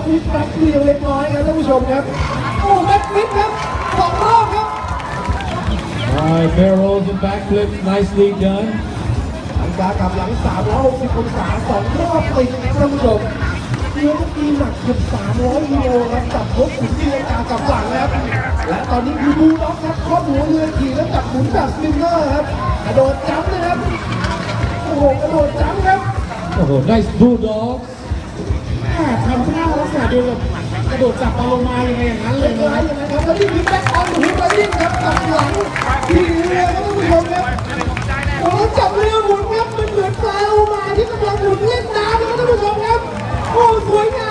ฟิตแบ็คเรียวเล็กน้อยครับท่านผู้ชมครับโอ้แบ็คฟิตครับ2 รอบครับ Alright, barrel rolls and backflips, nicely done. หลังจากกับหลัง360 องศา2 รอบติดครับท่านผู้ชมเรือเมื่อกี้หนักเกือบ300 กิโลครับจับรถขุนที่กากับหลังครับและตอนนี้คือบูล็อกครับครอบหัวเรือขี่แล้วจับหมุนแบบสปินเนอร์ครับกระโดดจับเลยครับโอ้โหกระโดดจับครับ Oh, nice bulldogs. ทำท่าลักษณะเดียวกับกระโดดจับปลาโลมาอย่างไรอย่างนั้นเลยนะครับแล้วนี่คือแบ็คออนหูไรดิ้งครับกับหลังขี่เรือครับท่านผู้ชมครับโอ้จับเรือหมุนครับมันเหมือนปลาโลมาที่กำลังหมุนเล่นน้ำครับท่านผู้ชมครับโอ้สวยงาม